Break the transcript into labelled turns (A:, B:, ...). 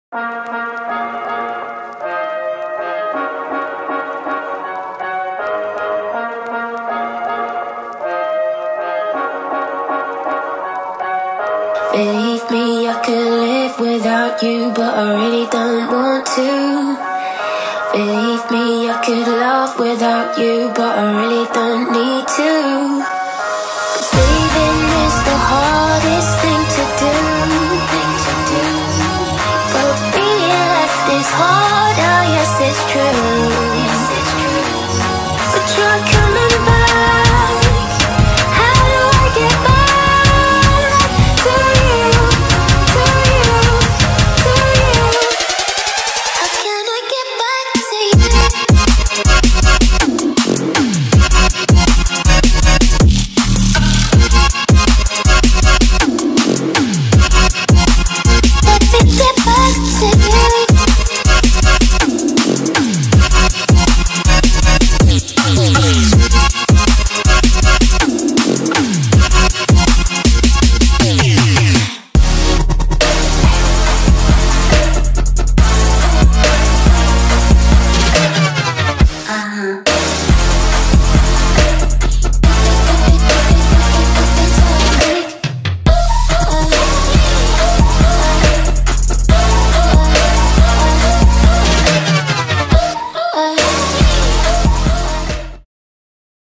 A: Believe me, I could live without you, but I really don't want to. Believe me, I could love without you, but I really don't need to.